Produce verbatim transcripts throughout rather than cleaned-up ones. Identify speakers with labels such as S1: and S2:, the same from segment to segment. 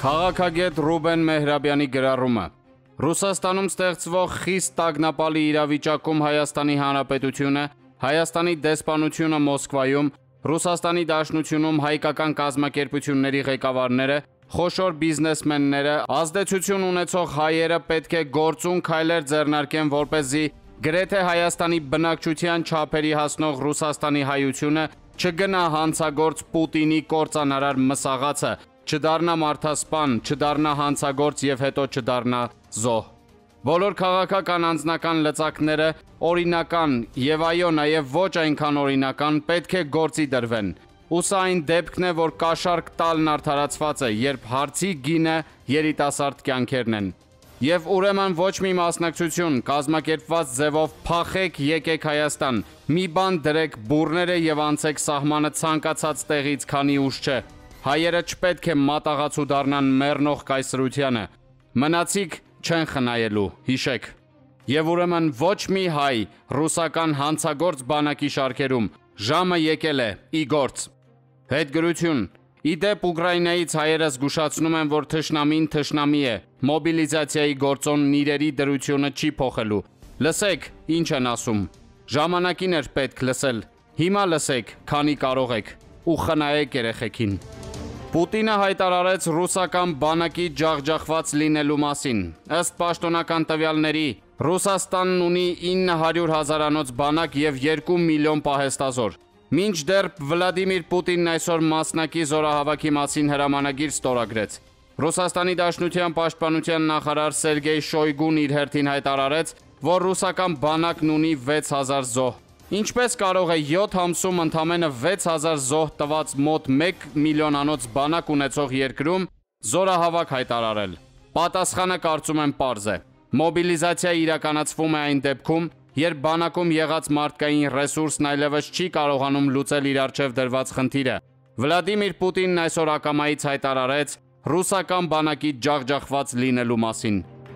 S1: Քաղաքագետ Ռուբեն Մեհրաբյանի գրառումը Ռուսաստանում ստեղծվող խիստ տագնապալի իրավիճակում Հայաստանի Հանրապետությունը, Հայաստանի դեսպանությունը Մոսկվայում, Ռուսաստանի Դաշնությունում հայկական կազմակերպությունների ղեկավարները, խոշոր բիզնեսմենները, ազդեցություն ունեցող հայերը պետք է գործուն քայլեր ձեռնարկեն, որպեսզի գրեթե Հայաստանի բնակչության չափերի հասնող Ռուսաստանի հայությունը չգնա հանցագործ Պուտինի կործանարար մսաղացը, չդառնա մարդասպան, չդառնա հանցագործ եւ հետո չդառնա զոհ։ Բոլոր քաղաքական անձնական լծակները օրինական եւ այո նաեւ ոչ այնքան օրինական պետք է գործի դրվեն։ Ու սա այն դեպքն է, որ կաշառք տալն արդարացված է, երբ հարցի գինը երիտասարդ կյանքերն են։ Եվ ուրեմն ոչ մի մասնակցություն կազմակերպված ձևով փախեք, եկեք Հայաստան, մի բան դրեք բուրները եւ անցեք սահմանը ցանկացած տեղից, քանի ուշ չէ։ Հայերը չպետք է մատաղացու դառնան մեռնող կայսրությանը։ Մնացիք չեն խնայելու, հիշեք։ Եվ ուրեմն ոչ մի հայ ռուսական հանցագործ բանակի շարքերում ժամը եկել է ի գործ։ Հետգրություն։ Իդեպ Ուկրաինայից հայերը զգուշացնում են, որ թշնամին թշնամի է, մոբիլիզացիայի գործոնն իրերի դրությունը չի փոխելու։ Լսեք, ինչ են ասում։ Ժամանակին էր պետք լսել։ Հիմա լսեք, քանի կարող եք, ու խնայեք երեխեքին։ Պուտինը հայտարարեց ռուսական բանակի ջախջախված լինելու մասին։ Ըստ պաշտոնական տվյալների, Ռուսաստանն ունի ինը հարյուր հազարանոց բանակ եւ երկու միլիոն պահեստազոր։ Մինչդեռ Վլադիմիր Պուտինն այսօր մասնակի զորահավաքի մասին հրամանագիր ստորագրեց։ Ռուսաստանի Դաշնության պաշտպանության նախարար Սերգեյ Շոյգուն իր հերթին հայտարարեց, որ ռուսական բանակն ունի վեց հազար զոհ։ Ինչպես կարող է յոթ ամսում ընդամենը վեց հազար զոհ տված մոտ մեկ միլիոնանոց բանակ ունեցող երկրում զորահավաք հայտարարել։ Պատասխանը կարծում եմ պարզ է։ Մոբիլիզացիա իրականացվում է այն դեպքում, երբ բանակում եղած մարդկային ռեսուրսն այլևս չի կարողանում լուծել իր առջև դրված խնդիրը։ Վլադիմիր Պուտինն այսօր ակամայից հայտարարեց ռուսական բանակի ջախջախված լինելու մասին։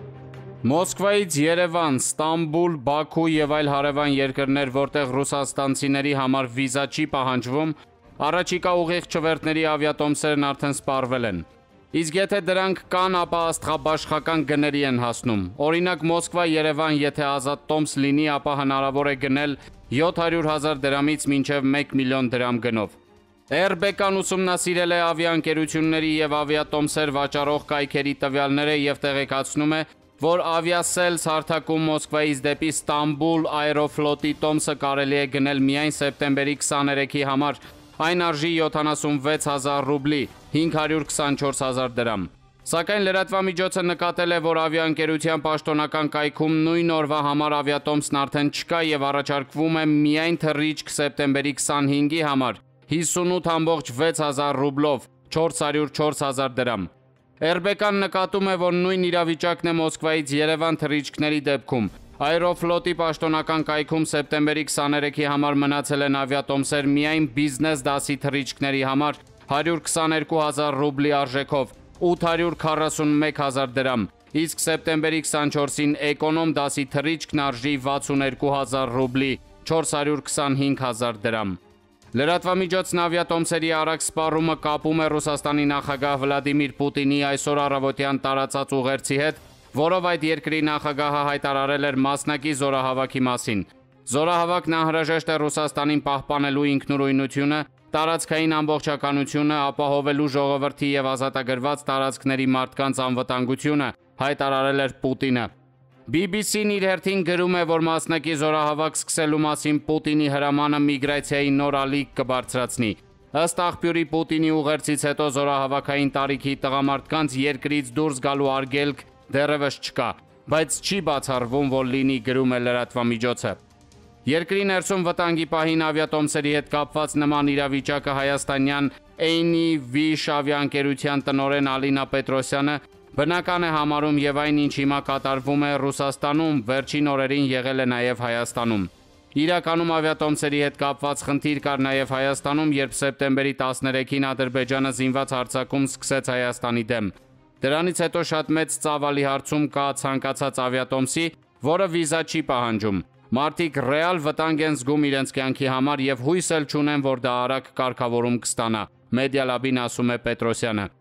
S1: Մոսկվայից Երևան, Ստամբուլ, Բաքու եւ այլ հարևան երկրներ, որտեղ ռուսաստանցիների համար վիզա չի պահանջվում, առաջիկա ուղիղ չվերթների ավիատոմսերն արդեն սպառվել են։ Իսկ եթե դրանք կան, ապա աստղաբաշխական գների են հասնում։ Օրինակ Մոսկվա-Երևան եթե ազատ տոմս լինի, ապա հնարավոր է գնել յոթ հարյուր հազար դրամից մինչև մեկ միլիոն դրամ գնով։ Էր բի կան ուսումնասիրել է ավիաընկերությունների եւ ավիատոմսեր վաճառող կայքերի տվյալները եւ տեղեկացնում է, որ Aviasales հարթակում Մոսկվայից դեպի Ստամբուլ Aeroflot-ի տոմսը կարելի է գնել միայն սեպտեմբերի քսաներեքի համար, այն արժի յոթանասունվեց հազար ռուբլի, հինգ հարյուր քսանչորս հազար դրամ։ Սակայն լրատվամիջոցը նկատել է, որ ավիաընկերության պաշտոնական կայքում նույն օրվա համար ավիատոմսն արդեն չկա եւ առաջարկվում է միայն թռիչք սեպտեմբերի քսանհինգի համար, հիսունութ ամբողջ վեց հազար ռուբլով, չորս հարյուր չորս հազար դրամ։ էր բի կան նկատում է, որ նույն իրավիճակն է Մոսկվայից Երևան թռիչքների դեպքում։ Aeroflot-ի պաշտոնական կայքում սեպտեմբերի քսաներեքի համար մնացել են ավիատոմսեր միայն բիզնես դասի թռիչքների համար հարյուր քսաներկու հազար ռուբլի արժեքով, ութ հարյուր քառասունմեկ հազար դրամ, իսկ սեպտեմբերի քսանչորսին էկոնոմ դասի թռիչքն արժի վաթսուներկու հազար ռուբլի, չորս հարյուր քսանհինգ հազար դրամ։ Լրատվամիջոցն ավիատոմսերի արագ սպառումը կապում է Ռուսաստանի նախագահ Վլադիմիր Պուտինի այսօր առավոտյան տարածած ուղերձի հետ, որով այդ երկրի նախագահը հայտարարել էր մասնակի զորահավաքի մասին։ Զորահավաքն անհրաժեշտ է Ռուսաստանին պահպանելու ինքնուրույնությունը, տարածքային ամբողջականությունը, ապահովելու ժողովրդի եւ ազատագրված տարածքների մարդկանց անվտանգությունը, հայտարարել էր Պուտինը։ բի բի սին իր հերթին գրում է, որ մասնակի զորահավաք սկսելու մասին Պուտինի հրամանը միգրացիայի նոր ալիք կբարձրացնի։ Ըստ աղբյուրի Պուտինի ուղերձից հետո զորահավաքային տարիքի տղամարդկանց երկրից դուրս գալու արգելք դեռևս չկա, բայց չի բացառվում, որ լինի, գրում է լրատվամիջոցը։ Երկրի ներսում վտանգի պահին ավիատոմսերի հետ կապված նման իրավիճակը հայաստանյան Էյնի Վիշ ավիաընկերության տնօրեն Ալինա Պետրոսյանը բնական է համարում եւ այն, ինչ հիմա կատարվում է Ռուսաստանում, վերջին օրերին եղել է նաեւ Հայաստանում։ Իրականում ավիատոմսերի հետ կապված խնդիր կար նաեւ Հայաստանում, երբ սեպտեմբերի տասներեքին Ադրբեջանը զինված հարձակում սկսեց Հայաստանի դեմ։ Դրանից հետո շատ մեծ ծավալի հարցում կա ցանկացած ավիատոմսի, որը վիզա չի պահանջում։ Մարդիկ ռեալ վտանգ են զգում իրենց կյանքի համար եւ հույս էլ չունեն, որ դա արագ կարգավորում կստանա։ Մեդիա լաբին ասում է Պետրոսյանը։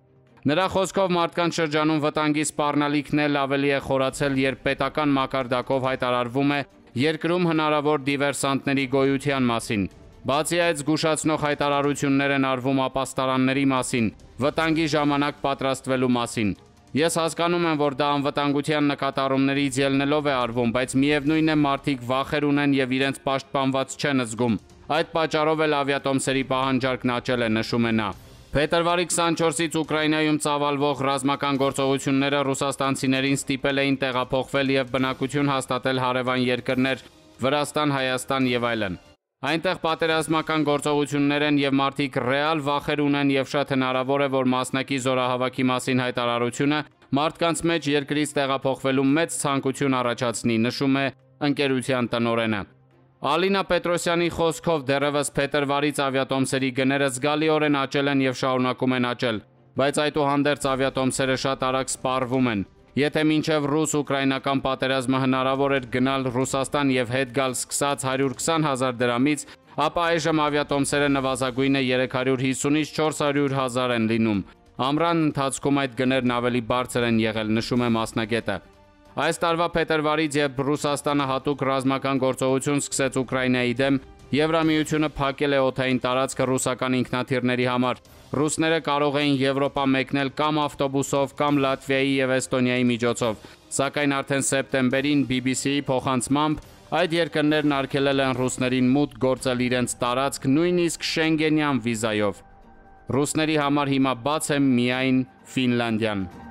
S1: Նրա խոսքով մարդկանց շրջանում վտանգի սպառնալիքն էլ ավելի է խորացել, երբ պետական մակարդակով հայտարարվում է երկրում հնարավոր դիվերսանտների գոյության մասին։ Բացի այդ, զգուշացնող հայտարարություններ են արվում ապաստարանների մասին, վտանգի ժամանակ պատրաստվելու մասին։ Ես հասկանում եմ, որ դա անվտանգության նկատառումներից ելնելով է արվում, բայց միևնույն է մարդիկ վախեր ունեն եւ իրենց պաշտպանված չեն զգում։ Այդ պատճառով էլ ավիատոմսերի պահանջարկն աճել է, նշում է նա։ Փետրվարի քսանչորսից Ուկրաինայում ծավալվող ռազմական գործողությունները ռուսաստանցիներին ստիպել էին տեղափոխվել եւ բնակություն հաստատել հարևան երկրներ՝ Վրաստան, Հայաստան եւ այլն։ Այնտեղ պատերազմական գործողություններ են եւ մարդիկ ռեալ վախեր ունեն եւ շատ հնարավոր է, որ մասնակի զորահավաքի մասին հայտարարությունը մարդկանց մեջ երկրից տեղափոխվելու մեծ ցանկություն առաջացնի, նշում է ընկերության տնօրենը։ Ալինա Պետրոսյանի խոսքով դեռևս փետրվարից ավիատոմսերի գները զգալիորեն աճել են եւ շարունակում են աճել, բայց այդուհանդերձ ավիատոմսերը շատ արագ սպառվում են։ Եթե մինչև ռուս-ուկրաինական պատերազմը հնարավոր էր գնալ Ռուսաստան եւ հետ գալ սկսած հարյուր քսան հազար դրամից, ապա այժմ ավիատոմսերը նվազագույնը երեք հարյուր հիսունից չորս հարյուր հազար են լինում։ Ամռան ընթացքում այդ գներն ավելի բարձր են եղել, նշում է մասնագետը։ Այս տարվա փետրվարից, երբ Ռուսաստանը հատուկ ռազմական գործողություն սկսեց Ուկրաինայի դեմ, Եվրամիությունը փակել է օդային տարածքը ռուսական ինքնաթիռների համար։ Ռուսները կարող էին Եվրոպա մեկնել կամ ավտոբուսով, կամ Լատվիայի եւ Էստոնիայի միջոցով, սակայն արդեն սեպտեմբերին բի բի սի-ի փոխանցմամբ այդ երկրներն արգելել են ռուսներին մուտք գործել իրենց տարածք նույնիսկ Շենգենյան վիզայով։ Ռուսների համար հիմա բաց է միայն Ֆինլանդիան։